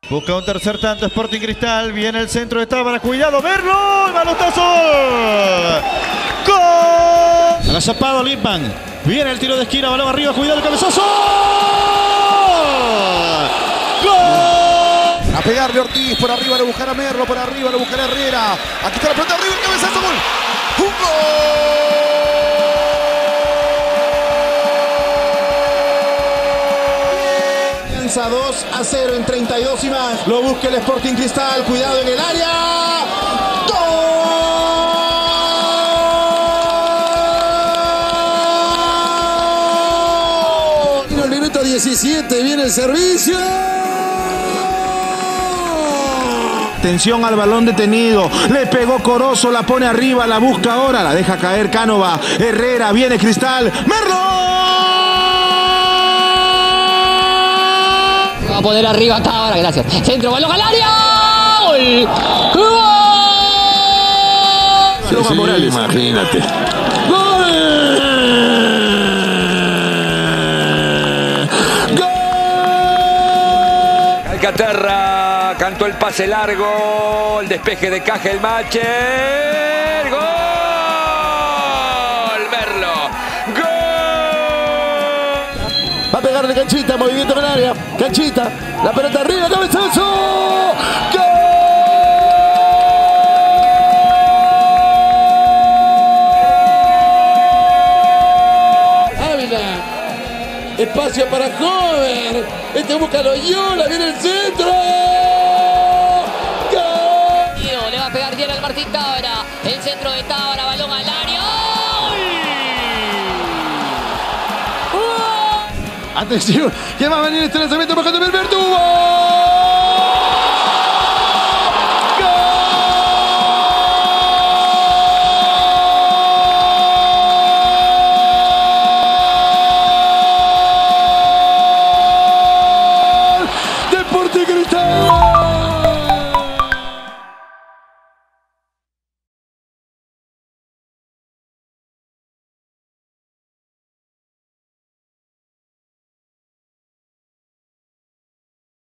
Busca un tercer tanto Sporting Cristal. Viene el centro de Tábara. Cuidado, Merlo. ¡Manotazo! ¡Gol! Agazapado Lipman. Viene el tiro de esquina. Balón arriba. Cuidado el cabezazo. ¡Gol! A pegarle Ortiz. Por arriba le buscará Merlo. Por arriba le buscará Herrera. Aquí está la pelota arriba. El cabezazo. ¡Gol! ¡Un gol! 2-0 en 32 y más. Lo busca el Sporting Cristal. Cuidado en el área. ¡Gol! En el minuto 17 viene el servicio. Atención al balón detenido. Le pegó Corozo. La pone arriba. La busca ahora. La deja caer Cánova. Herrera. Viene Cristal. ¡Merlo! A poner arriba Tábara, gracias. Centro, balón al área. ¡Gol! ¡Gol! Sí, Morales. Imagínate. ¡Gol! ¡Gol! Alcaterra cantó el pase largo. El despeje de Cajelmacher. ¡Gol! Merlo. ¡Gol! Va a pegarle Canchita, movimiento en el área. Canchita, la pelota arriba, cabezazo. ¡Gol! Ávila. Espacio para Joven. Este busca Loyola, viene el centro. ¡Gol! Le va a pegar bien al Martín Tábara. El centro de Tábara, balón al área. Atención, que va a venir este lanzamiento para Verdugo.